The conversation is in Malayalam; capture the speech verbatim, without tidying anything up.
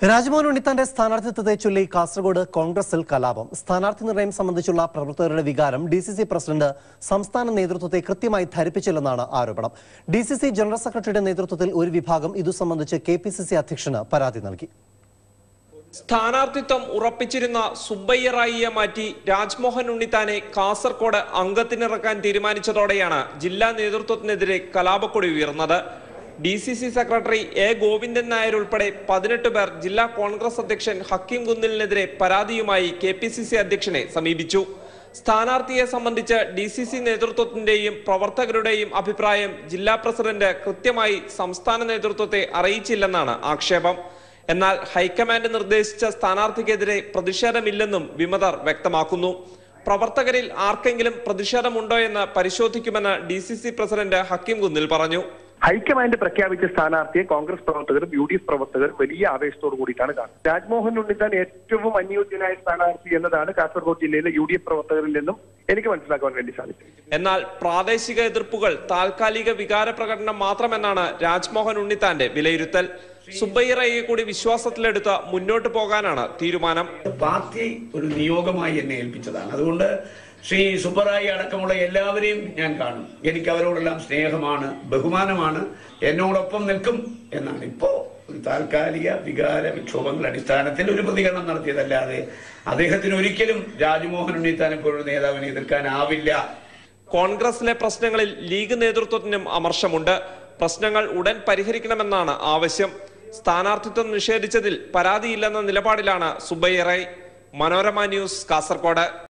രാജ്മോഹൻ ഉണ്ണിത്താന്റെ സ്ഥാനാർത്ഥിത്വത്തെ ചൊല്ലി കാസർഗോഡ് കോൺഗ്രസിൽ കലാപം. സ്ഥാനാർത്ഥി നിർണയം സംബന്ധിച്ചുള്ള പ്രവർത്തകരുടെ വികാരം ഡി സി സി പ്രസിഡന്റ് സംസ്ഥാന നേതൃത്വത്തെ കൃത്യമായി ധരിപ്പിച്ചില്ലെന്നാണ് ആരോപണം. ഡി സി സി ജനറൽ സെക്രട്ടറിയുടെ നേതൃത്വത്തിൽ ഒരു വിഭാഗം ഇതു സംബന്ധിച്ച് കെ പി സി സി അധ്യക്ഷന് പരാതി നൽകി. സ്ഥാനാർത്ഥിത്വം ഉറപ്പിച്ചിരുന്ന സുബ്ബയ്യ റായിയെ മാറ്റി രാജ്മോഹൻ ഉണ്ണിത്താനെ കാസർഗോഡ് അംഗത്തിനിറക്കാൻ തീരുമാനിച്ചതോടെയാണ് ജില്ലാ നേതൃത്വത്തിനെതിരെ കലാപക്കൊടി ഉയർന്നത്. D C C secretary A Govindan Nair ഉൾപ്പെടെ പതിനെട്ട് പേർ ജില്ലാ കോൺഗ്രസ് അധ്യക്ഷൻ ഹക്കീം കുന്നിലിനെതിരെ പരാതിയുമായി കെ പി സി സി അധ്യക്ഷനെ സമീപിച്ചു. സ്ഥാനാർത്ഥിയെ സംബന്ധിച്ച് ഡി സി സി നേതൃത്വത്തിന്റെയും പ്രവർത്തകരുടെയും അഭിപ്രായം ജില്ലാ പ്രസിഡന്റ് കൃത്യമായി സംസ്ഥാന നേതൃത്വത്തെ അറിയിച്ചില്ലെന്നാണ് ആക്ഷേപം. എന്നാൽ ഹൈക്കമാൻഡ് നിർദ്ദേശിച്ച സ്ഥാനാർത്ഥിക്കെതിരെ പ്രതിഷേധമില്ലെന്നും വിമതർ വ്യക്തമാക്കുന്നു. പ്രവർത്തകരിൽ ആർക്കെങ്കിലും പ്രതിഷേധമുണ്ടോ എന്ന് പരിശോധിക്കുമെന്ന് D C C president Hakeem Kunnil പറഞ്ഞു. ഹൈക്കമാൻഡ് പ്രഖ്യാപിച്ച സ്ഥാനാർത്ഥിയെ കോൺഗ്രസ് പ്രവർത്തകരും യു ഡി എഫ് പ്രവർത്തകരും വലിയ ആവേശത്തോടു കൂടിയിട്ടാണ് കാണുന്നത്. രാജ്മോഹൻ ഉണ്ണിത്താൻ ഏറ്റവും അനുയോജ്യനായ സ്ഥാനാർത്ഥി എന്നതാണ് കാസർഗോഡ് ജില്ലയിലെ യു ഡി എഫ് പ്രവർത്തകരിൽ നിന്നും എനിക്ക് മനസ്സിലാക്കാൻ വേണ്ടി സാധിച്ചു. എന്നാൽ പ്രാദേശിക എതിർപ്പുകൾ താൽക്കാലിക വികാര പ്രകടനം മാത്രമെന്നാണ് രാജ്മോഹൻ ഉണ്ണിത്താന്റെ വിലയിരുത്തൽ. സുബ്ബയ്യ റായിയെ കൂടി വിശ്വാസത്തിലെടുത്ത് മുന്നോട്ട് പോകാനാണ് തീരുമാനം. പാർട്ടി ഒരു നിയോഗമായി എന്നെ ഏൽപ്പിച്ചതാണ്. അതുകൊണ്ട് ശ്രീ സുബ്ബറായി അടക്കമുള്ള എല്ലാവരെയും ഞാൻ കാണും. എനിക്ക് അവരോടെല്ലാം സ്നേഹമാണ്, ബഹുമാനമാണ്, എന്നോടൊപ്പം നിൽക്കും എന്നാണ്. ഇപ്പോ ഒരു താൽക്കാലിക വികാര വിക്ഷോഭങ്ങളുടെ അടിസ്ഥാനത്തിൽ ഒരു പ്രതികരണം നടത്തിയതല്ലാതെ അദ്ദേഹത്തിന് ഒരിക്കലും രാജ്മോഹൻ ഉണ്ണിത്താനെ പോലുള്ള നേതാവിനെ എതിർക്കാനാവില്ല. കോൺഗ്രസിലെ പ്രശ്നങ്ങളിൽ ലീഗ് നേതൃത്വത്തിനും അമർഷമുണ്ട്. പ്രശ്നങ്ങൾ ഉടൻ പരിഹരിക്കണമെന്നാണ് ആവശ്യം. സ്ഥാനാർത്ഥിത്വം നിഷേധിച്ചതിൽ പരാതിയില്ലെന്ന നിലപാടിലാണ് സുബ്ബയ്യ റായി. മനോരമ ന്യൂസ്, കാസർഗോഡ്.